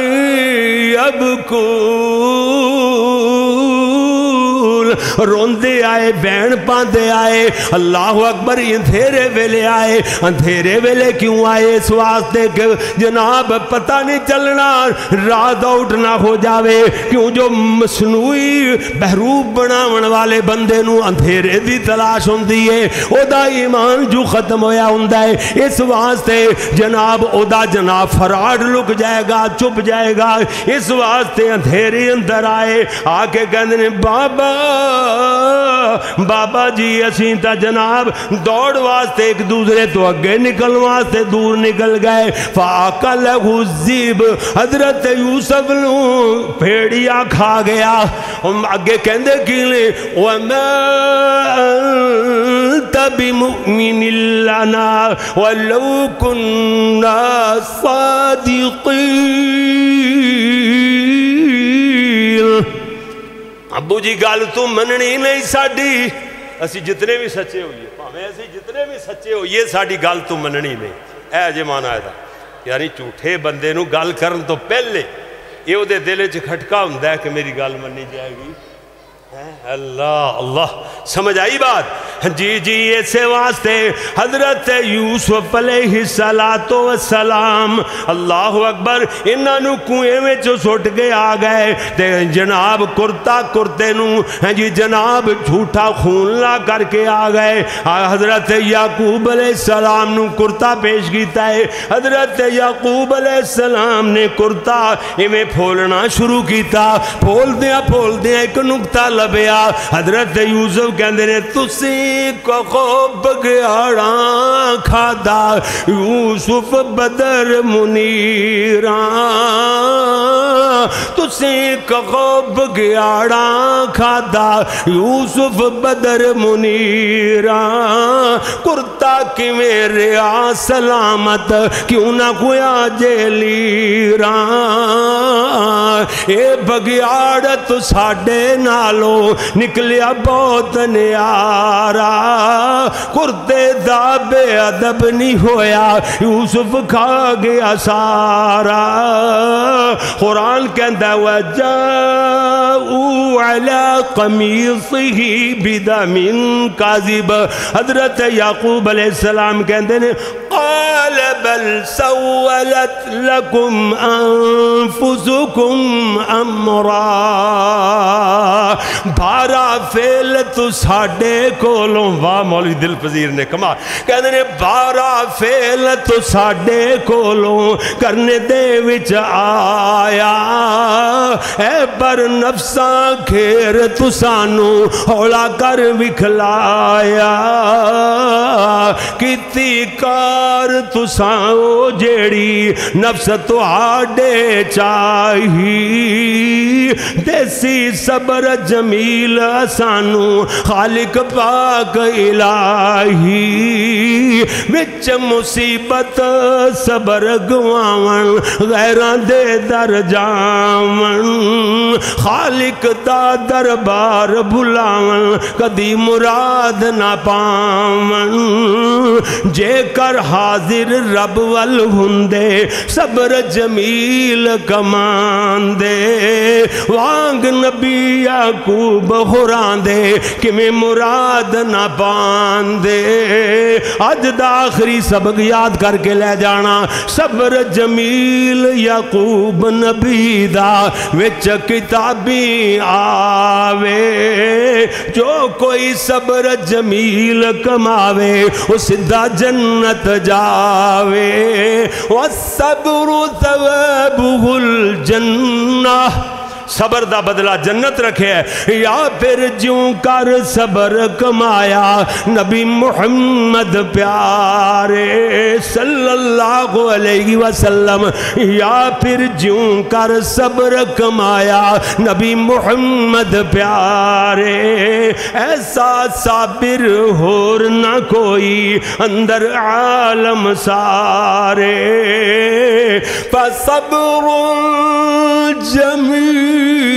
يَبْكُونَ روندے آئے بین پاندے آئے اللہ اکبر اندھیرے ویلے آئے اندھیرے ویلے کیوں آئے اس واسطے کہ جناب پتہ نہیں چلنا رات آؤٹ نہ ہو جاوے کیوں جو مصنوعی بحروب بناون والے بندے نو اندھیرے دی تلاش ہوندی ہے او دا ایمان جو ختم ہویا ہوندہ ہے اس واسطے جناب او دا جناب فراڈ لک جائے گا چپ جائے گا اس واسطے اندھیرے اندر آئے آکے کہنے بابا جی اسیں تا جناب دوڑ واسطے ایک دوسرے تو اگے نکل واسطے دور نکل گئے فَأَكَلَهُ الذِّئْبُ حضرت یوسف نو بھیڑیا کھا گیا ہم اگے کہندے کیلے وَمَا أَنْتَ بِمُؤْمِنٍ لَنَا وَلَوْ كُنَّا صَادِقِينَ ابو جی گال تو مننی نہیں ساڑی اسی جتنے بھی سچے ہوئیے ہمیں اسی جتنے بھی سچے ہوئیے ساڑی گال تو مننی نہیں اے جے مانا ہے دا یعنی جھوٹے بندے نو گال کرن تو پہلے یہ دے دلے چھ کھٹکا ہوندہ ہے کہ میری گال مننی جائے گی اللہ اللہ سمجھ آئی بات جی جی ایسے واسطے حضرت یوسف علیہ السلام اللہ اکبر انہوں کنویں میں جو سٹ کے آ گئے جناب کرتا کرتے نو جی جناب جھوٹا خون لا کر کے آ گئے حضرت یعقوب علیہ السلام نو کرتا پیش کیتا ہے حضرت یعقوب علیہ السلام نے کرتا ہمیں پھولنا شروع کیتا پھول دیا ایک نکتہ لبیا حضرت یوسف کہندے نے تسی کو بگیاڑاں کھادا یوسف بدر منیراں تسی کو بگیاڑاں کھادا یوسف بدر منیراں کرتا کی میرے سلامت کیوں نہ کویا جیلیراں اے بگیاڑ تو ساڑے نالو نکلیا بہت نیارا، کرتے دا بے ادب نہیں ہویا، یوسف کھا گیا سارا۔ قرآن کہندا ہے وَجَاءُوا عَلَىٰ قَمِيصِهِ بِدَمٍ كَاذِبٍ، حضرت یعقوب علیہ السلام کہندے نے قَالَ بَلْ سَوَّلَتْ لَكُمْ أَنفُسُكُمْ أَمْرًا، بھارا فیل تو ساڈے کولوں، واہ مولوی دل پذیر نے کمال، کہندے نے بھارا فیل تو ساڈے کولوں کرنے دے وچ آیا، اے پر نفساں کھیر تو سانو ہولا کر وکھلایا، کیتی کار تو سانو جیڑی نفس تو آڈے چاہی، دیسی صبر جمیل سانو خالق پاک الہی، وچ مصیبت صبر گواون غیران دے در جاون، خالق دا دربار بلاون کدی مراد نہ پاون، جے کر حاضر رب ول ہندے صبر جمیل کمان دے، وانگ نبی یعقوب خوران دے کمیں مراد نہ پان دے۔ اج دا آخری سبق یاد کر کے لے جانا، صبر جمیل یعقوب نبی دا وچ کتابی آوے، جو کوئی صبر جمیل کماوے وہ سدھا جنت جاوے، والصبر ثوابه الجنہ، صبر دا بدلہ جنت رکھے ہے، یا پھر جوں کر صبر کمایا نبی محمد پیارے صلی اللہ علیہ وسلم، یا پھر جوں کر صبر کمایا نبی محمد پیارے، ایسا صابر ہور نہ کوئی اندر عالم سارے، فصبر جمیل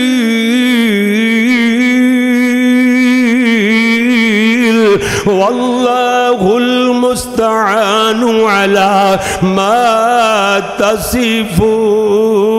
واللہ المستعان علی ما تصفون۔